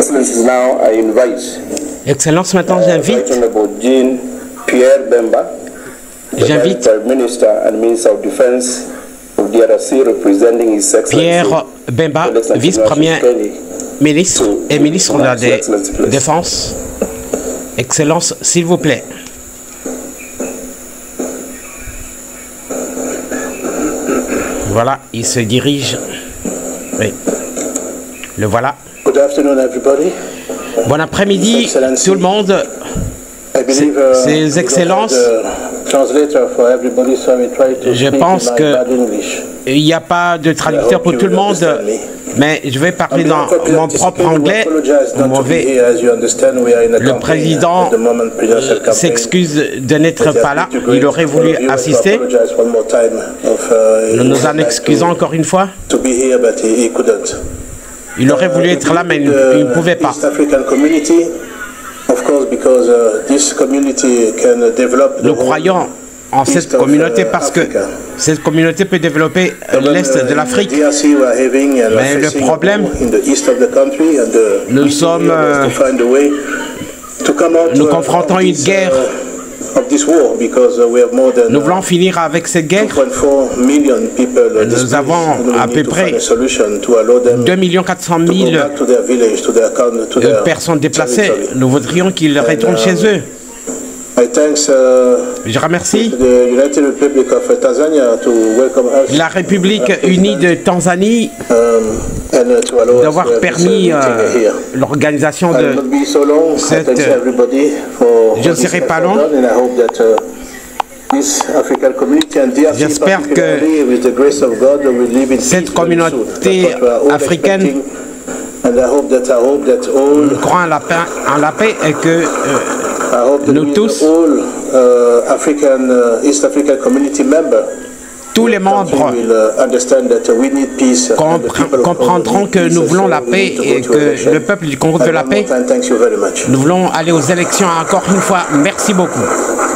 Excellencies, now I invite Excellence, maintenant j'invite Jean Pierre Bemba, J'invite Prime Minister and Minister of Defense of DRC, representing His Excellency Pierre Bemba, vice-premier ministre et ministre de la Défense. Excellence, s'il vous plaît. Voilà, il se dirige. Oui. Le voilà. Good afternoon, everybody. Bon après-midi, tout le monde. Ses excellences. Je pense qu'il n'y a pas de traducteur pour tout le monde, mais je vais parler dans mon propre anglais. Le président s'excuse de n'être pas là. Il aurait voulu assister. Nous nous en excusons encore une fois. Il aurait voulu être là, mais il ne pouvait pas. Nous croyons en cette communauté parce que cette communauté peut développer l'Est de l'Afrique. Mais le problème, nous confrontons une guerre. Nous voulons finir avec cette guerre. Nous avons à peu près 2 400 000 personnes déplacées. Nous voudrions qu'ils retournent chez eux. Je remercie la République unie de Tanzanie d'avoir permis l'organisation de cette... Je ne serai pas long. J'espère que cette communauté africaine croit en la paix et que nous tous, tous les membres comprendront que nous voulons la paix et que le peuple du Congo veut la paix. Nous voulons aller aux élections encore une fois. Merci beaucoup.